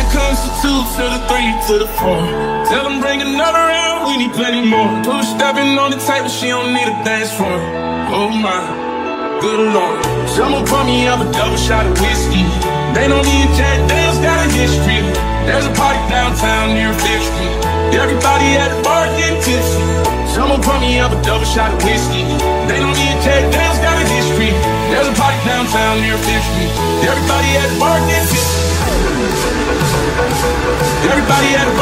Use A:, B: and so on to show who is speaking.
A: it comes to 2 to the 3 to the 4. Tell them bring another round, we need plenty more. Push stepping on the table, she don't need a dance floor. Oh my, good lord. Someone pour me up a double shot of whiskey. They know me and Jack Daniels got a history. There's a party downtown near 5th Street. Everybody at the bar getting tipsy. Someone pour me up a double shot of whiskey. They know me and Jack Daniels got a history. There's a party downtown near 5th Street. Everybody at the bar getting tipsy. Everybody at the bar